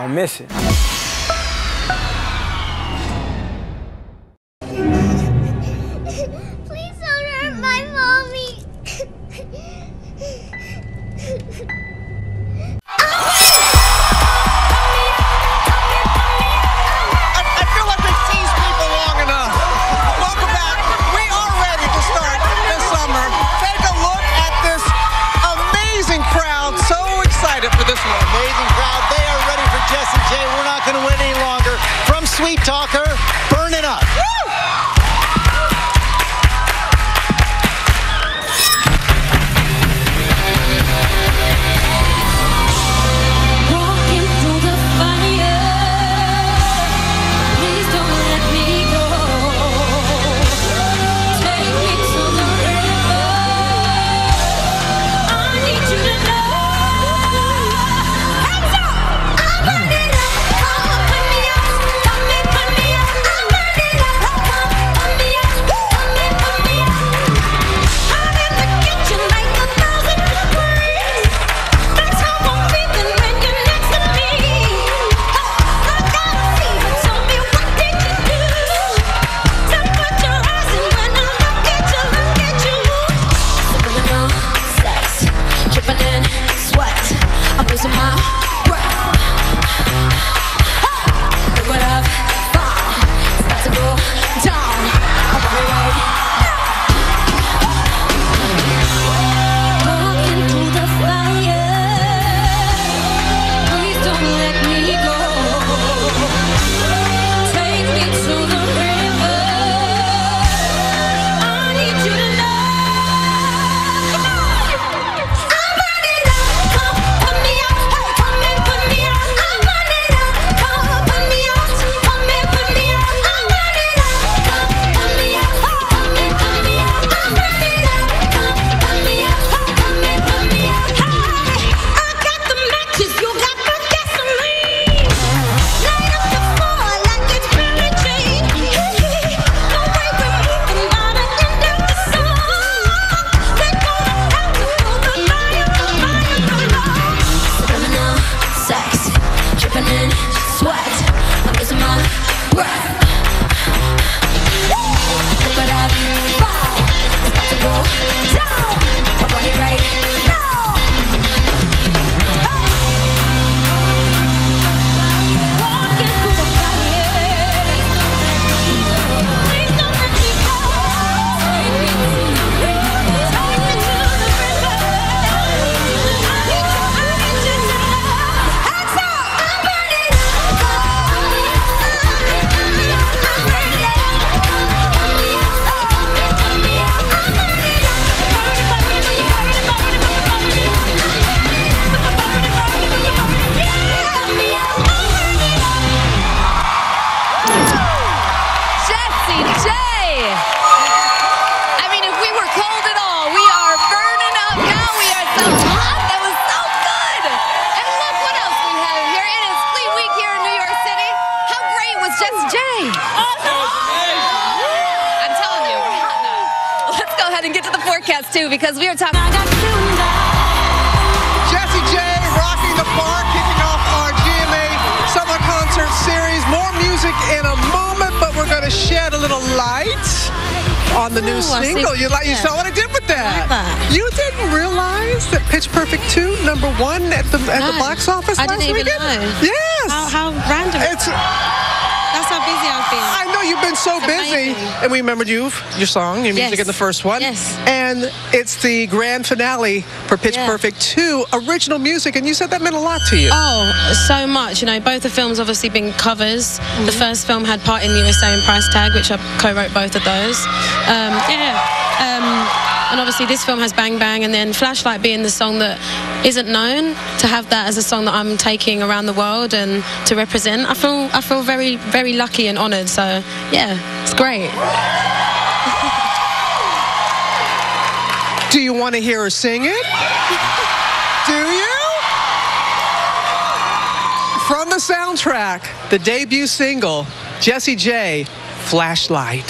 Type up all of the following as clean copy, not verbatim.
Don't miss it. Please don't hurt my mommy. I feel like we've teased people long enough. Welcome back. We are ready to start this summer. Take a look at this amazing crowd. So excited for this one. Amazing crowd. They are ready for Jessie J. We're not going to wait any longer. From Sweet Talker, Burn It Up. Too, because we are talking. Jessie J rocking the park, kicking off our GMA Summer Concert Series. More music in a moment, but we're going to shed a little light on the new single. You saw what I did with that. You didn't realize that Pitch Perfect 2, #1 at the box office last weekend? I didn't even know. Yes. How random. That's how busy I've been. I know you've been so busy. And we remembered your song, your music in the first one. Yes. And it's the grand finale for Pitch Perfect 2, original music. And you said that meant a lot to you. Oh, so much. You know, both the films obviously been covers. The first film had Part in USA and Price Tag, which I co-wrote both of those. And obviously this film has Bang Bang, and then Flashlight being the song that isn't known, to have that as a song that I'm taking around the world and to represent. I feel very, very lucky and honoured. So yeah, it's great. Do you want to hear her sing it? Do you? From the soundtrack, the debut single, Jessie J, Flashlight.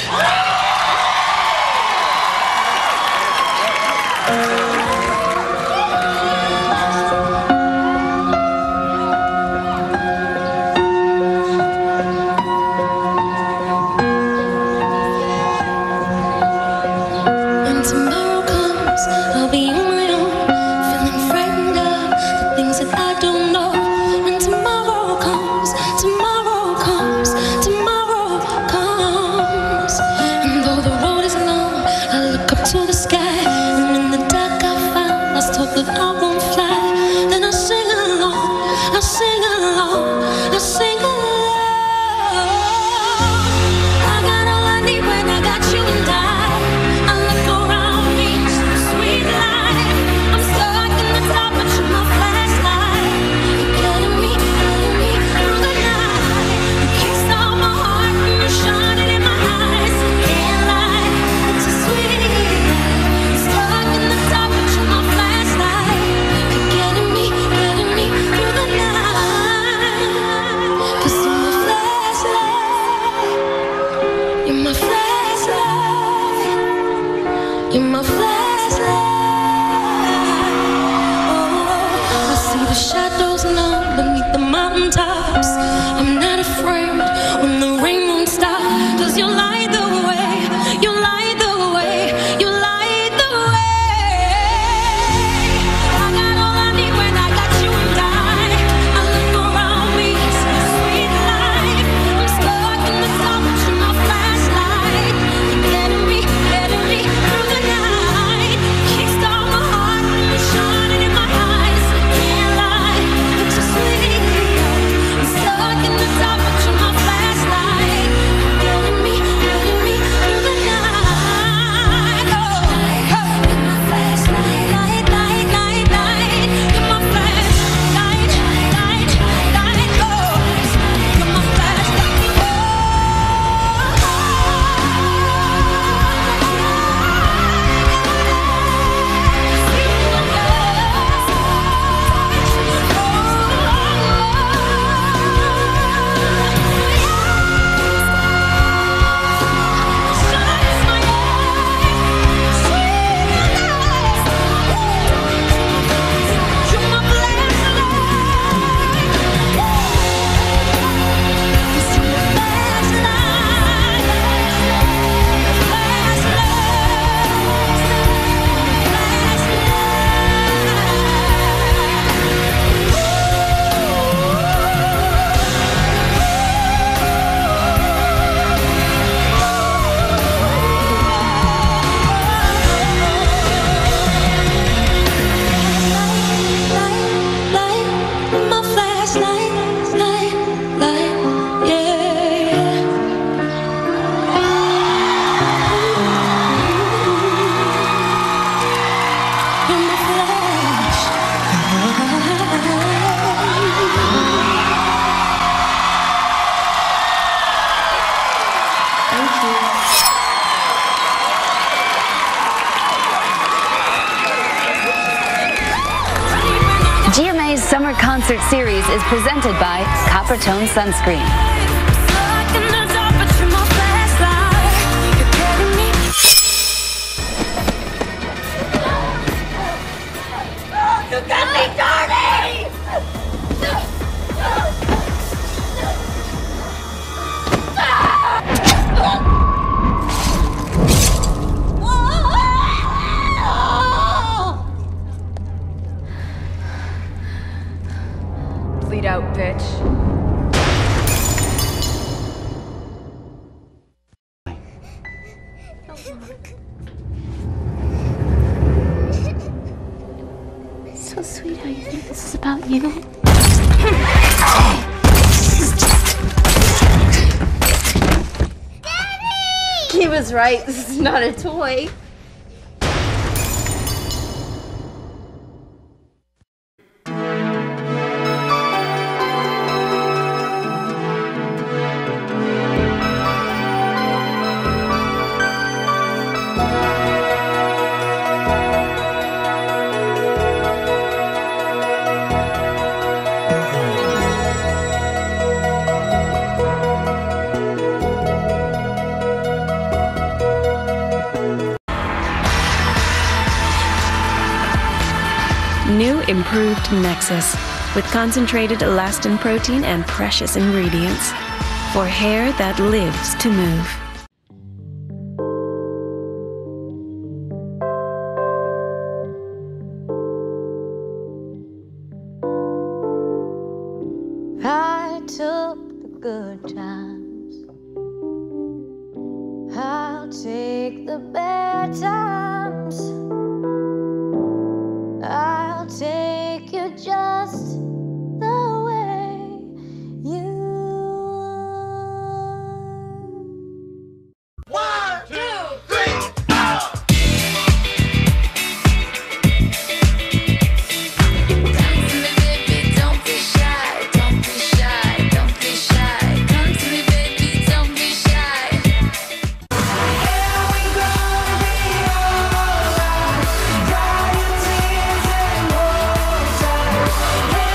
concert series is presented by Coppertone Sunscreen. You got me dirty! Bleed out, bitch. So sweet how you think this is about you. Daddy! He was right. This is not a toy. New improved Nexus with concentrated elastin protein and precious ingredients for hair that lives to move. I took the good times. I'll take the bad times. I'll take you just the way you are. 1, 2, 3, 4. Come to me, baby, don't be shy. Don't be shy, don't be shy. Come to me, baby, don't be shy. Here we go, be alright. Dry your tears and hold tight.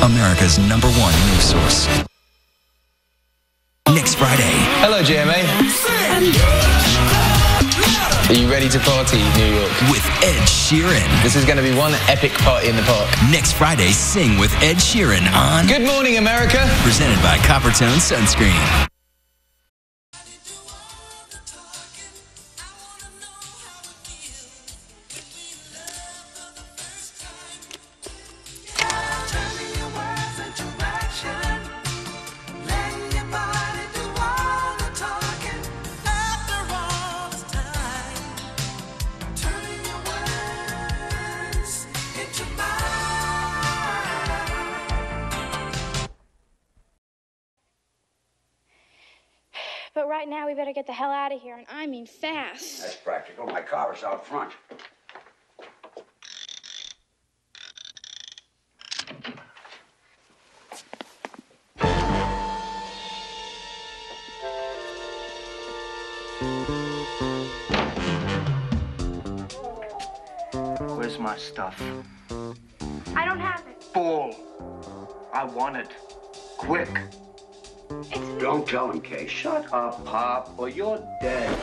America's #1 news source. Next Friday. Hello, GMA. Are you ready to party, New York? With Ed Sheeran. This is going to be one epic party in the park. Next Friday, sing with Ed Sheeran on Good Morning America. Presented by Coppertone Sunscreen. But right now, we better get the hell out of here, and I mean fast. That's practical. My car is out front. Where's my stuff? I don't have it. Bull. I want it. Quick. Don't tell him, Kay. Shut up, Pop, or you're dead.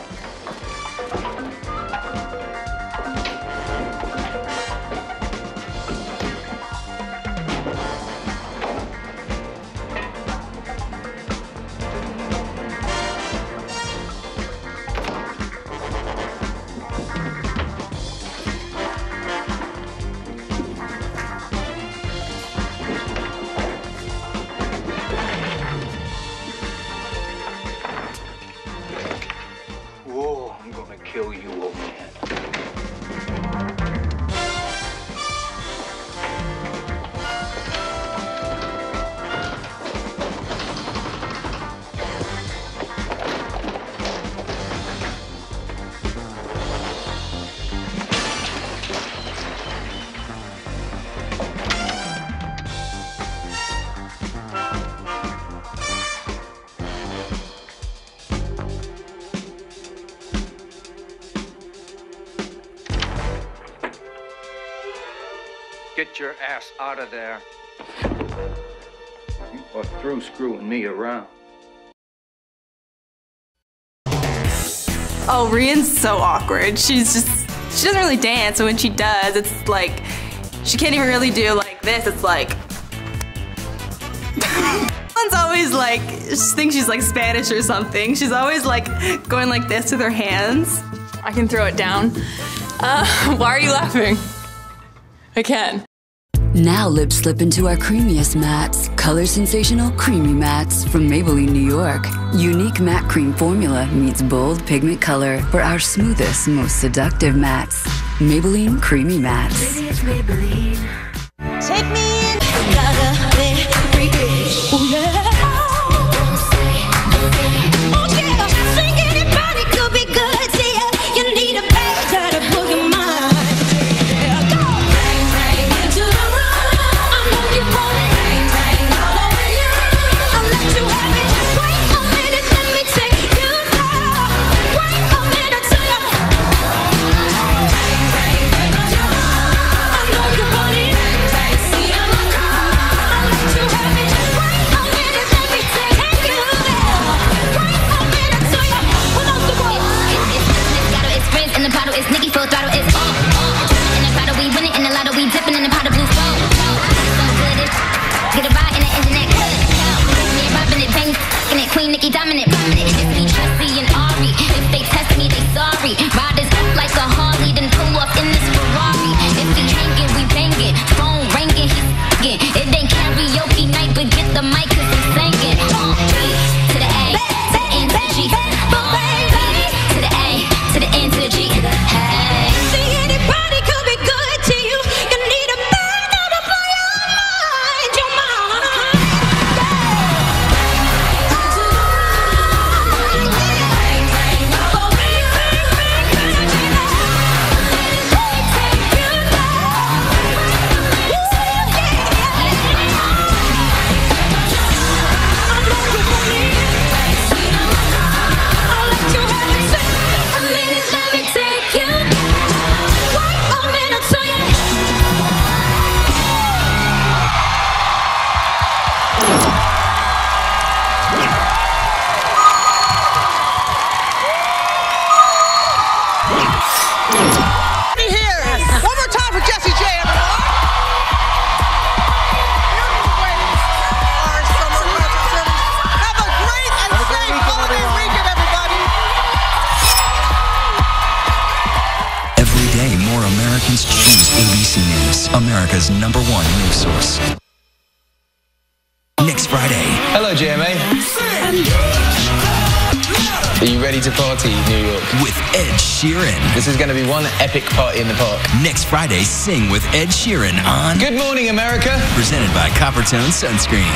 Whoa, I'm gonna kill you, old man. Get your ass out of there. You are through screwing me around. Oh, Rian's so awkward. She doesn't really dance, so when she does, it's like, she can't even really do like this. It's like, One's always like, she thinks she's like Spanish or something. She's always like going like this with her hands. I can throw it down. Why are you laughing? I can. Now lips slip into our creamiest mattes. Color sensational creamy mattes from Maybelline, New York. Unique matte cream formula meets bold pigment color for our smoothest, most seductive mattes. Maybelline Creamy Mattes. Baby, it's Maybelline. Take me in. Gotta be free. Ooh, yeah. Oh, yeah. Think anybody could be good to you. You need a baby to book your mind. Queen Nicki dominant, it's me, Tressie and Ari. If they test me, they sorry. Riders up like a Harley, then pull off in this Ferrari. If he hanging, we banging. Phone ringing, he singing. It ain't karaoke night, but get the mic 'cause I'm singing. To the A, to the N, to the G. To the A, to the N, to the G. Hey. See, anybody could be good to you. You need a man that'll blow your mind, your mind. America's #1 news source. Next Friday. Hello, GMA. Are you ready to party, New York? With Ed Sheeran. This is going to be one epic party in the park. Next Friday, Sing with Ed Sheeran on Good Morning, America. Presented by Coppertone Sunscreen.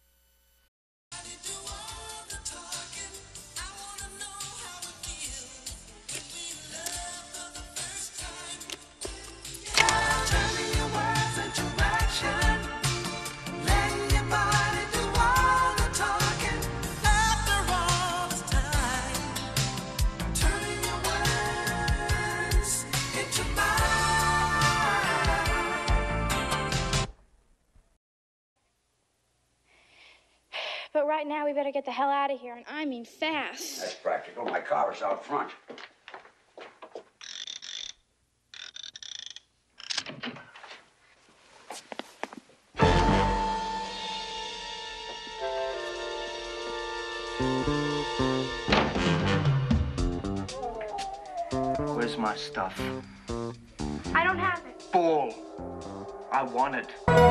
But right now, we better get the hell out of here, and I mean fast. That's practical. My car is out front. Where's my stuff? I don't have it. Bull. I want it.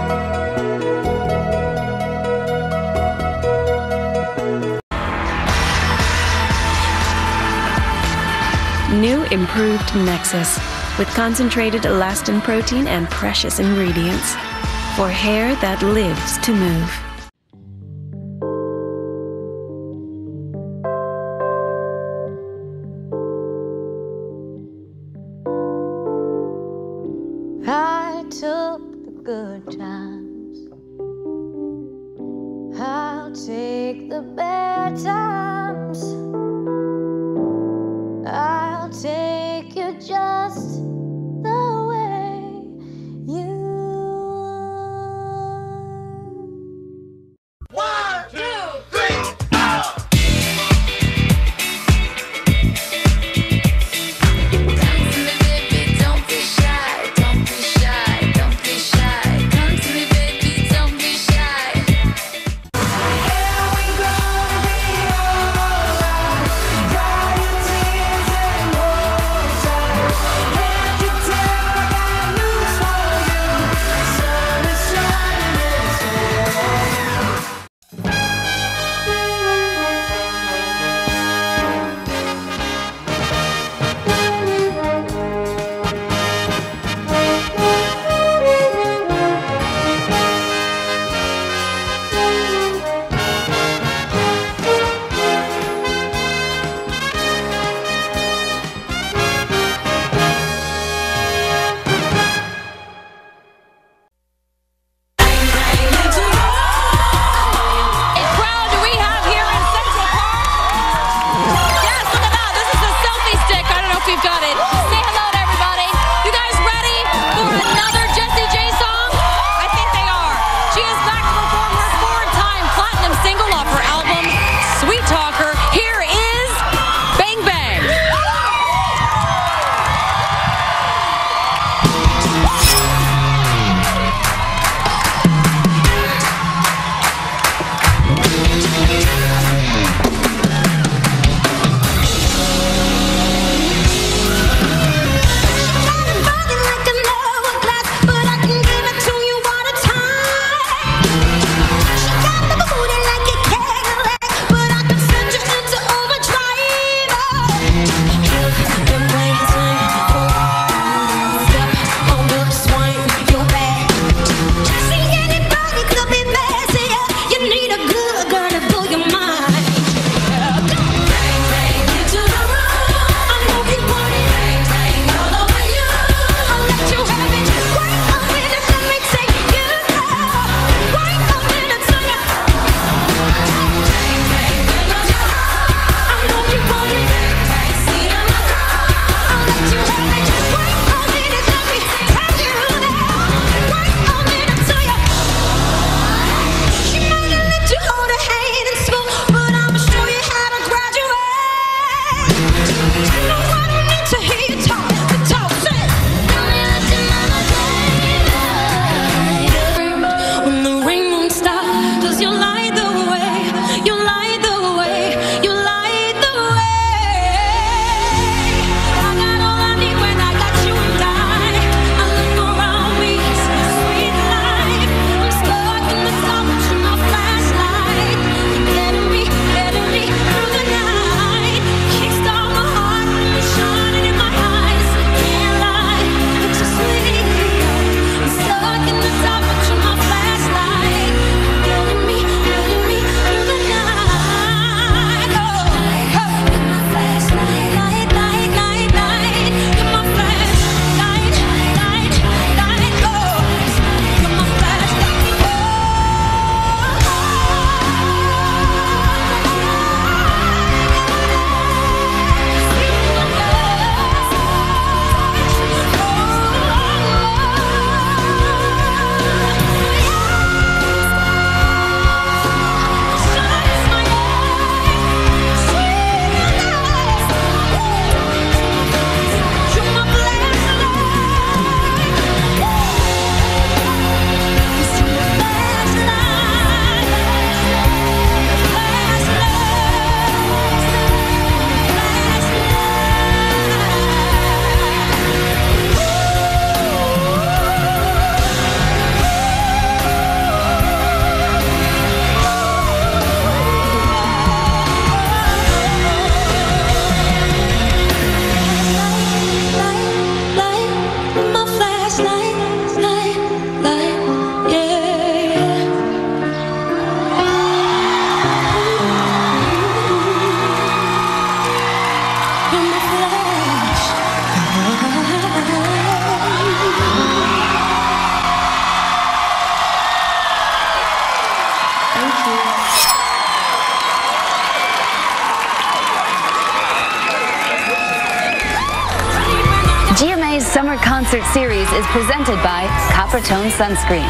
New improved Nexus with concentrated elastin protein and precious ingredients for hair that lives to move. I took the good times. I'll take the bad times. I'll take you just the way you are. 1, 2, 3, go! Come to me, baby, don't be shy. Don't be shy, don't be shy. Come to me, baby, don't be shy. Yeah, we gonna be alright. Dry your tears and hold Summer Concert Series is presented by Coppertone Sunscreen.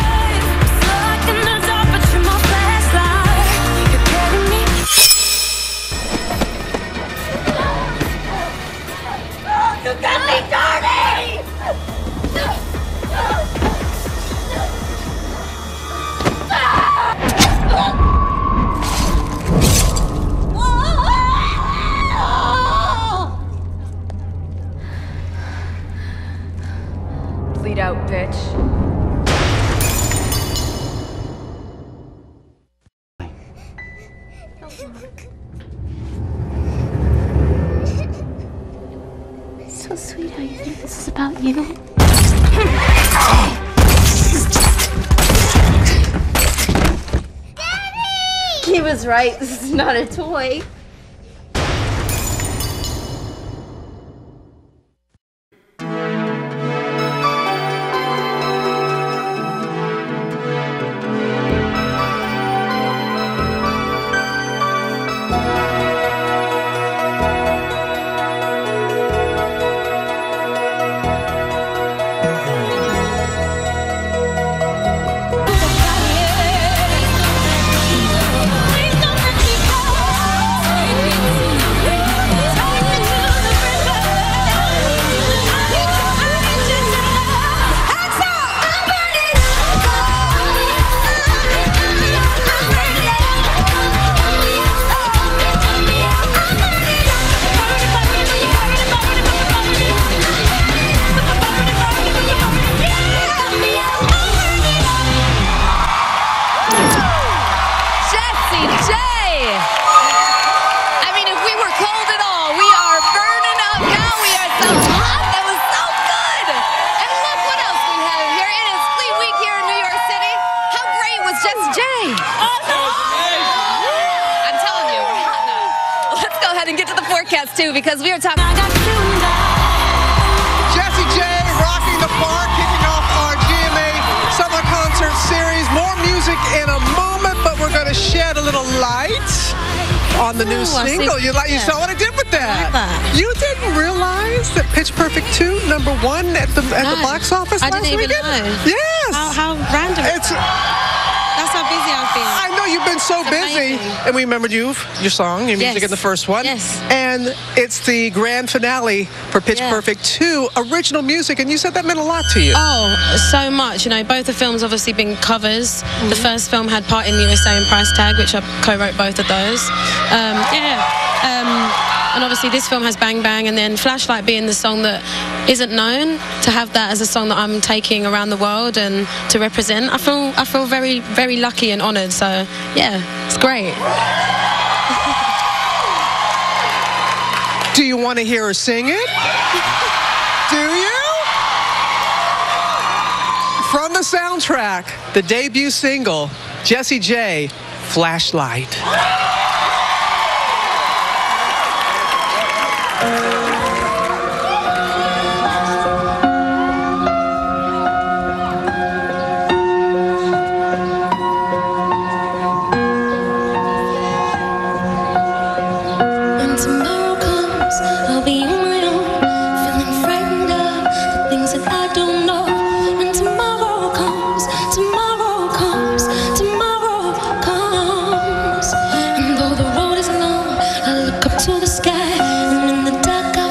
You got me dirty! Bleed out, bitch. So sweet how you think this is about you. He was right. This is not a toy. And get to the forecast too, because we are talking. Jessie J rocking the park, kicking off our GMA Summer Concert Series. More music in a moment, but we're going to shed a little light on the new single. You saw what I did with that? You didn't realize that Pitch Perfect 2, #1 at the box office last weekend? I didn't even know. Yes. How random. That's how busy I've been. I know you've been so busy. And we remembered your song, your music in the first one. Yes. And it's the grand finale for Pitch Perfect 2, original music. And you said that meant a lot to you. Oh, so much. You know, both the films obviously been covers. The first film had Part in USA and Price Tag, which I co-wrote both of those. And obviously this film has Bang Bang, and then Flashlight being the song that isn't known, to have that as a song that I'm taking around the world and to represent, I feel very, very lucky and honoured. So yeah, it's great. Do you want to hear her sing it? Do you? From the soundtrack, the debut single, Jessie J, Flashlight. To the sky, and in the dark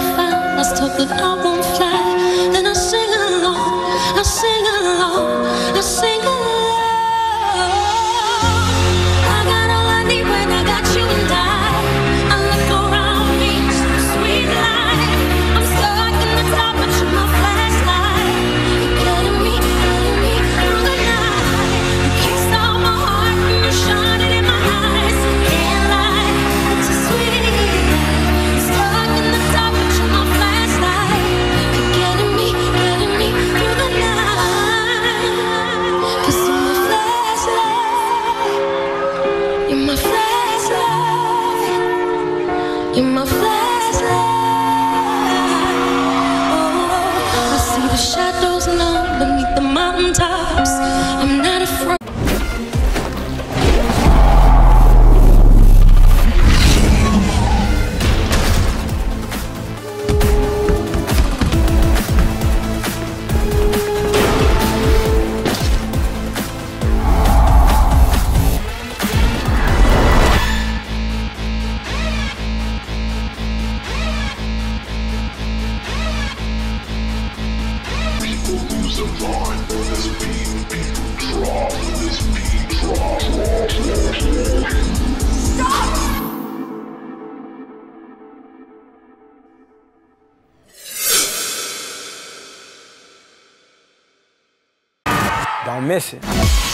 Don't miss it.